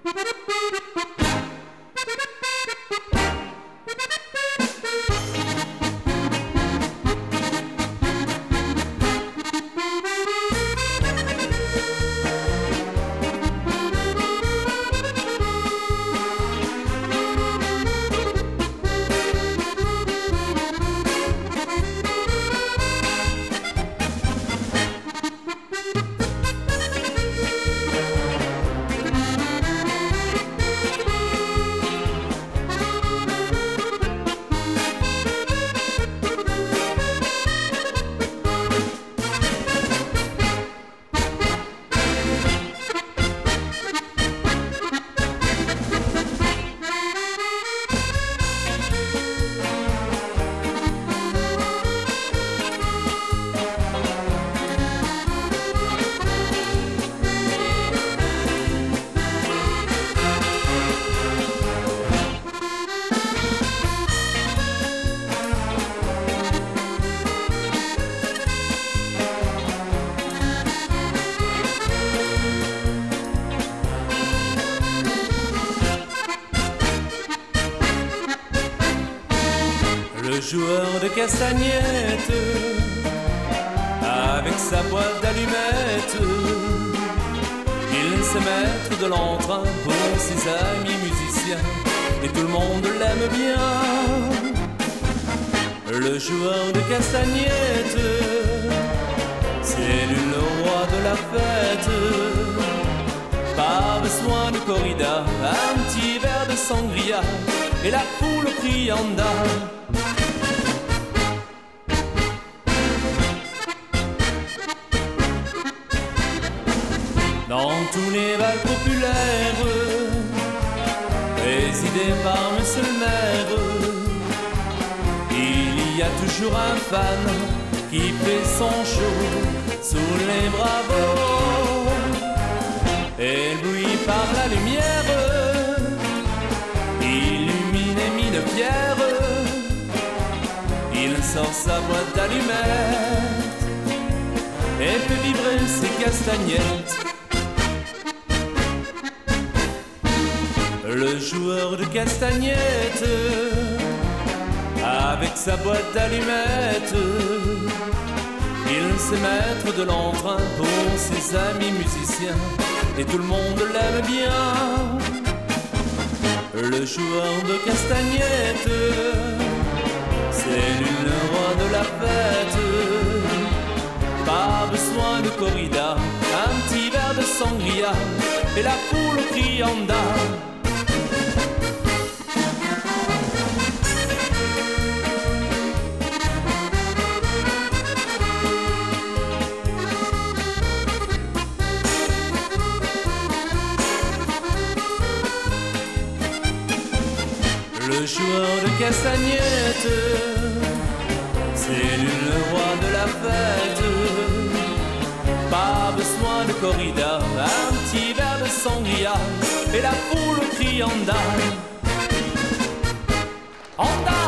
Le joueur de castagnettes, avec sa boîte d'allumettes, il sait mettre de l'entrain pour ses amis musiciens, et tout le monde l'aime bien. Le joueur de castagnettes, c'est lui le roi de la fête. Pas besoin de corrida, un petit verre de sangria, et la foule crie anda. Dans tous les bals populaires, présidés par monsieur le maire, il y a toujours un fan qui fait son show sous les bravos. Ébloui par la lumière, illuminé mine pierre, il sort sa boîte d'allumettes et fait vibrer ses castagnettes. Le joueur de castagnettes, avec sa boîte d'allumettes, il sait mettre de l'entrain pour ses amis musiciens, et tout le monde l'aime bien. Le joueur de castagnettes, c'est lui le roi de la fête. Pas besoin de corrida, un petit verre de sangria, et la foule crie anda. Le joueur de castagnettes, c'est lui le roi de la fête. Pas besoin de corrida, un petit verre de sangria, et la foule crie anda. Anda!